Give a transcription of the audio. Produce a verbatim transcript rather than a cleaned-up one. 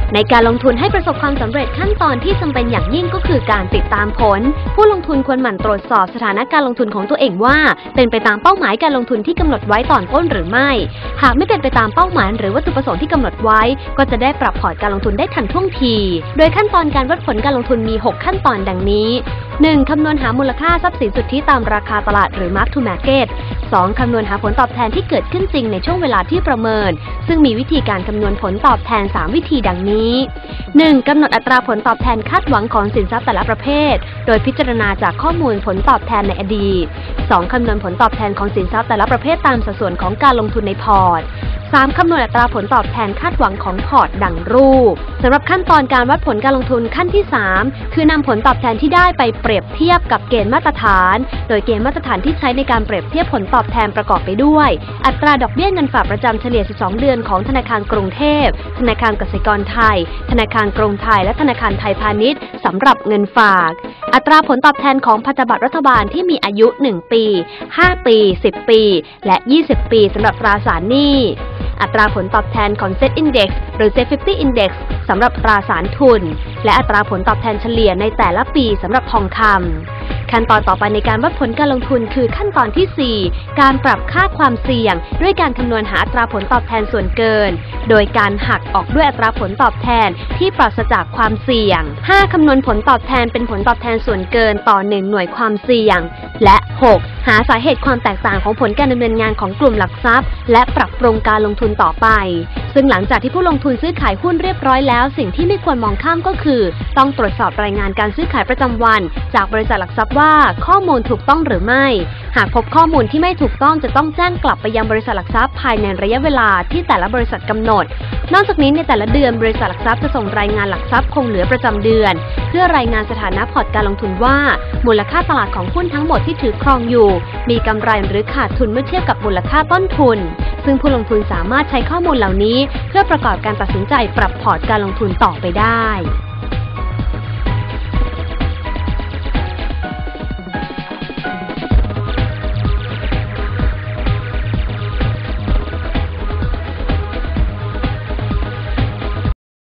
ในการลงทุนให้ประสบความสำเร็จขั้นตอนที่จำเป็นอย่างยิ่งก็คือการติดตามผลผู้ลงทุนควรหมั่นตรวจสอบสถานะการลงทุนของตัวเองว่าเป็นไปตามเป้าหมายการลงทุนที่กำหนดไว้ตอนต้นหรือไม่หากไม่เป็นไปตามเป้าหมายหรือวัตถุประสงค์ที่กำหนดไว้ก็จะได้ปรับพอร์ตการลงทุนได้ทันท่วงทีโดยขั้นตอนการวัดผลการลงทุนมีหกขั้นตอนดังนี้ หนึ่ง คำนวณหามูลค่าทรัพย์สินสุทธิตามราคาตลาดหรือ Mark to Market สอง คำนวณหาผลตอบแทนที่เกิดขึ้นจริงในช่วงเวลาที่ประเมินซึ่งมีวิธีการคำนวณผลตอบแทนสามวิธีดังนี้ หนึ่ง กำหนดอัตราผลตอบแทนคาดหวังของสินทรัพย์แต่ละประเภทโดยพิจารณาจากข้อมูลผลตอบแทนในอดีต สอง คำนวณผลตอบแทนของสินทรัพย์แต่ละประเภทตามสัดส่วนของการลงทุนในพอร์ต สาม คำนวณอัตราผลตอบแทนคาดหวังของพอร์ตดังรูปสำหรับขั้นตอนการวัดผลการลงทุนขั้นที่สามคือนำผลตอบแทนที่ได้ไปเปรียบเทียบกับเกณฑ์มาตรฐานโดยเกณฑ์มาตรฐานที่ใช้ในการเปรียบเทียบผลตอบแทนประกอบไปด้วยอัตราดอกเบี้ยเงินฝากประจำเฉลี่ยสิบสองเดือนของธนาคารกรุงเทพธนาคารกสิกรไทยธนาคารกรุงไทยและธนาคารไทยพาณิชย์สำหรับเงินฝากอัตราผลตอบแทนของพันธบัตรรัฐบาลที่มีอายุหนึ่งปีห้าปีสิบปีและยี่สิบปีสำหรับตราสารหนี้อัตราผลตอบแทนของ Set Index หรือ Set ห้าสิบ Index สำหรับตราสารทุนและอัตราผลตอบแทนเฉลี่ยในแต่ละปีสำหรับทองคำขั้นตอนต่อไปในการวัดผลการลงทุนคือขั้นตอนที่สี่การปรับค่าความเสี่ยงด้วยการคำนวณหาอัตราผลตอบแทนส่วนเกินโดยการหักออกด้วยอัตราผลตอบแทนที่ปราศจากความเสี่ยง ห้า คำนวณผลตอบแทนเป็นผลตอบแทนส่วนเกินต่อหนึ่งหน่วยความเสี่ยงและหกหาสาเหตุความแตกต่างของผลการดำเนินงานของกลุ่มหลักทรัพย์และปรับปรุงการลงทุนต่อไปซึ่งหลังจากที่ผู้ลงทุนซื้อขายหุ้นเรียบร้อยแล้วสิ่งที่ไม่ควรมองข้ามก็คือต้องตรวจสอบรายงานการซื้อขายประจำวันจากบริษัทหลักทรัพย์ว่าข้อมูลถูกต้องหรือไม่หากพบข้อมูลที่ไม่ถูกต้องจะต้องแจ้งกลับไปยังบริษัทหลักทรัพย์ภายในระยะเวลาที่แต่ละบริษัทกำหนดนอกจากนี้ในแต่ละเดือนบริษัทหลักทรัพย์จะส่งรายงานหลักทรัพย์คงเหลือประจำเดือนเพื่อรายงานสถานะพอร์ตการลงทุนว่ามูลค่าตลาดของหุ้นทั้งหมดที่ถือครองอยู่มีกำไรหรือขาดทุนเมื่อเทียบกับมูลค่าต้นทุนซึ่งผู้ลงทุนสามารถใช้ข้อมูลเหล่านี้เพื่อประกอบการตัดสินใจปรับพอร์ตการลงทุนต่อไปได้